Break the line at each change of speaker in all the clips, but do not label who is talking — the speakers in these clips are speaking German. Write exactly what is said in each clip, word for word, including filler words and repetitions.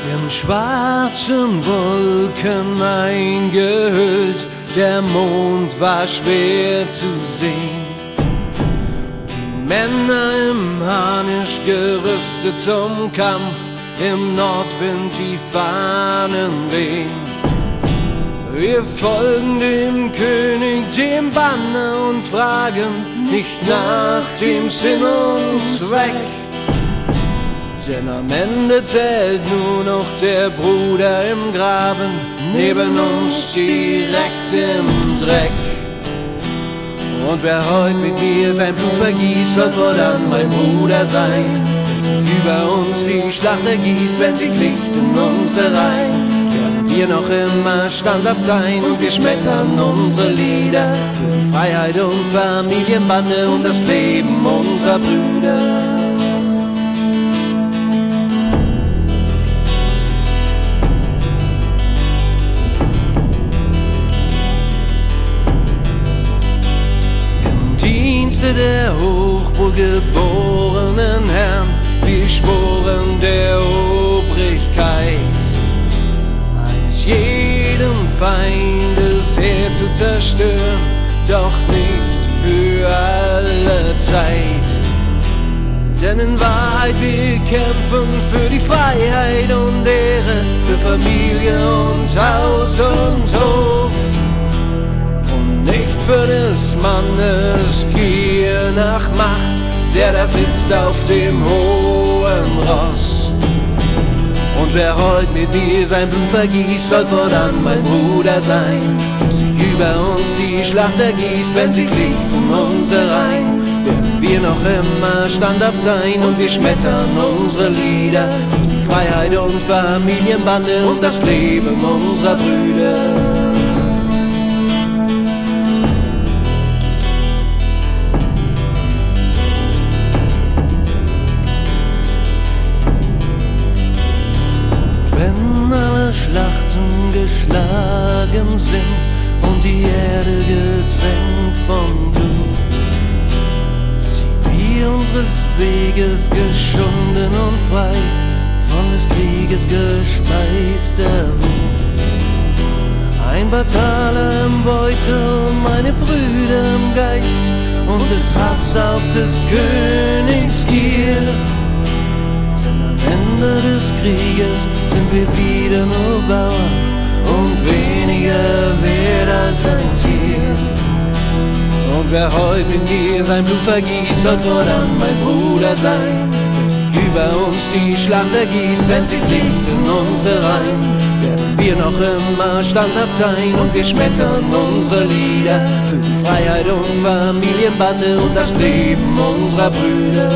In schwarzen Wolken eingehüllt, der Mond war schwer zu sehen. Die Männer im Harnisch gerüstet zum Kampf, im Nordwind die Fahnen wehen. Wir folgen dem König, dem Banner und fragen nicht nach dem Sinn und Zweck. Denn am Ende zählt nur noch der Bruder im Graben, neben uns direkt im Dreck. Und wer heut mit mir sein Blut vergießt, soll fortan mein Bruder sein. Wenn sich über uns die Schlacht ergießt, wenn sich Licht in unsere Reihen, werden wir noch immer standhaft sein und wir schmettern unsere Lieder für die Freiheit und Familienbande und das Leben unserer Brüder. Dienste der hochwohlgeborenen Herren, wir schworen der Obrigkeit, eines jeden Feindes Heer zu zerstören, doch nicht für alle Zeit. Denn in Wahrheit wir kämpfen für die Freiheit und Ehre, für Familie und Haus und Hof. Nicht für des Mannes Gier nach Macht, der da sitzt auf dem hohen Ross. Und wer heut mit mir sein Blut vergießt, soll fortan mein Bruder sein. Wenn sich über uns die Schlacht ergießt, wenn sich Licht um unsere Reihen, werden wir noch immer standhaft sein und wir schmettern unsere Lieder für die Freiheit und Familienbande und das Leben unserer Brüder. Schlachten geschlagen sind und die Erde getränkt von Blut, ziehen wir unseres Weges geschunden und frei von des Krieges gespeister Wut. Ein Bataler im Beutel, meine Brüder im Geist und des Hass auf des Königs Gier. Ende des Krieges sind wir wieder nur Bauern und weniger wert als ein Tier. Und wer heut mit mir sein Blut vergießt, soll fortan mein Bruder sein. Wenn sich über uns die Schlacht ergießt, wenn sich Licht in unsere Reihen, werden wir noch immer standhaft sein und wir schmettern unsere Lieder für die Freiheit und Familienbande und das Leben unserer Brüder.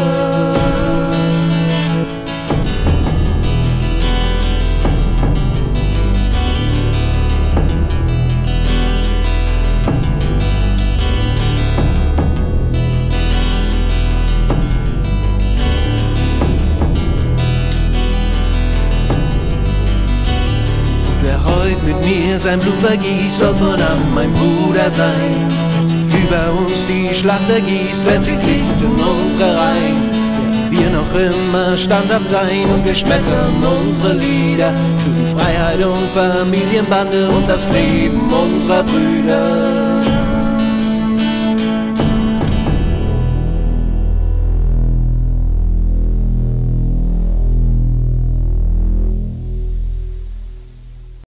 Mit mir sein Blut vergießt, soll fortan mein Bruder sein. Wenn sich über uns die Schlacht ergießt, wenn sich Licht in unsere Reihen, werden wir noch immer standhaft sein und wir schmettern unsere Lieder für die Freiheit und Familienbande und das Leben unserer Brüder.